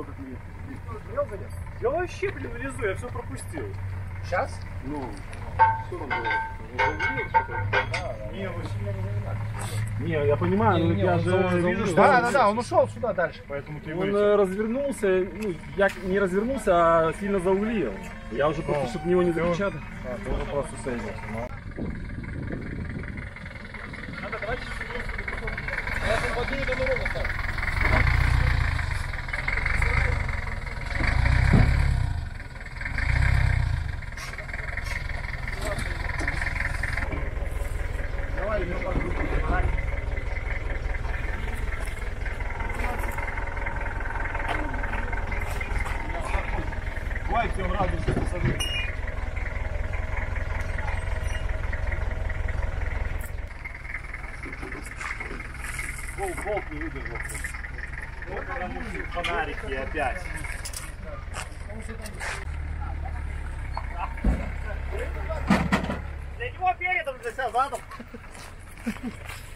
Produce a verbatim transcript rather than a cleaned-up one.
видел, как мне. Я вообще, блин, лезу, я все пропустил. Сейчас? Ну, что там было? Не, вы сильно развернулись. Не, я понимаю, Не, но не, я он же за- вижу, что Да, он- да, да, он ушел сюда дальше, поэтому ты он э, развернулся, ну, я не развернулся, а сильно зауглил. Я уже просто, чтобы него не закричать. Да, ты уже просто соединился. Надо, давайте. Давай, всем радуйся, посади. Волк, волк не выдержал. Вот потому что фонарики опять. Для него передом, для себя задом.